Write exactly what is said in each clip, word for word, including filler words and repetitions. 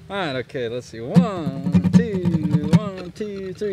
All right, okay, let's see. One, two, one, two, three.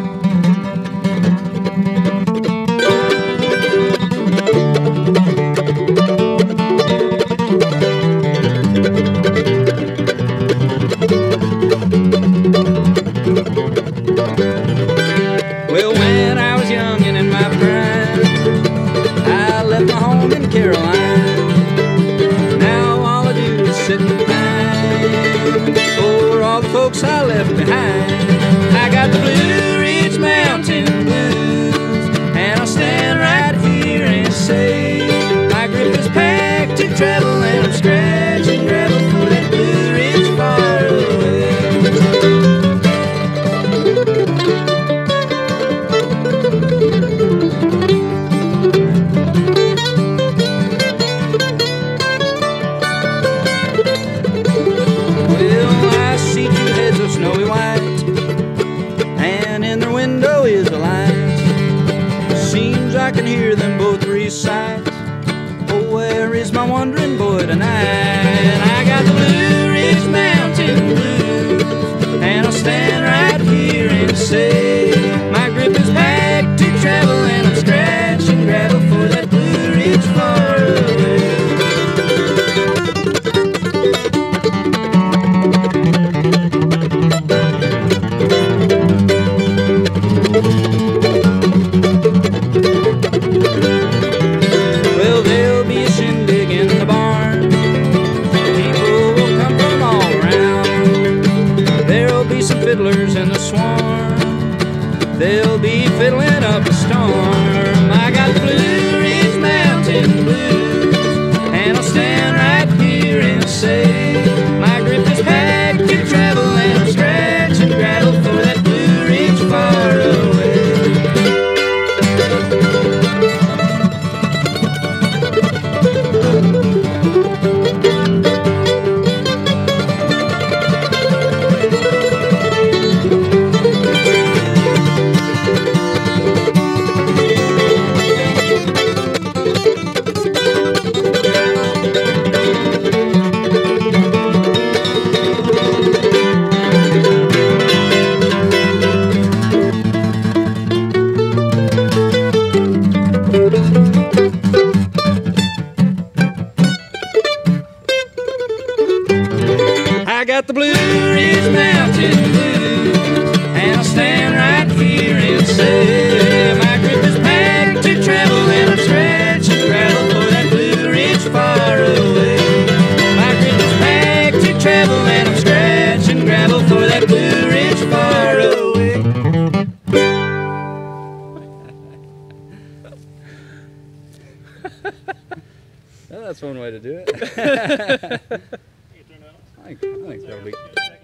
Well, when I was young and in my prime, I left my home in Carolina. Now all I do is sit and pine for all the folks I left behind. I got the Blue Ridge Mountain Blues, and I'll stand right here and say my grip is packed to travel, and I'm scratching gravel for that Blue Ridge far away. Snowy white, and in their window is a light. Seems I can hear them both recite, oh, where is my wandering boy tonight? I got the Blue Ridge Mountain Blues, and I'll stand right here and say my grip is packed to travel, and I'm scratching gravel for that Blue Ridge far away. Well, there'll be a shindig in the barn. People will come from all around. There'll be some fiddlers in the swarm. They'll be fiddling up a storm. I got the Blue Ridge Mountain Blues, and I'll stand right here and say my grip is packed to travel, and I'm scratching gravel for that Blue Ridge far away. I got the Blue Ridge Mountain Blues, and I'll stand right here and say my grip is packed to travel, and I'm scratching gravel for that Blue Ridge far away. My grip is packed to travel, and I'm scratching gravel for that Blue Ridge far away. Well, that's one way to do it. I think, I think that'll be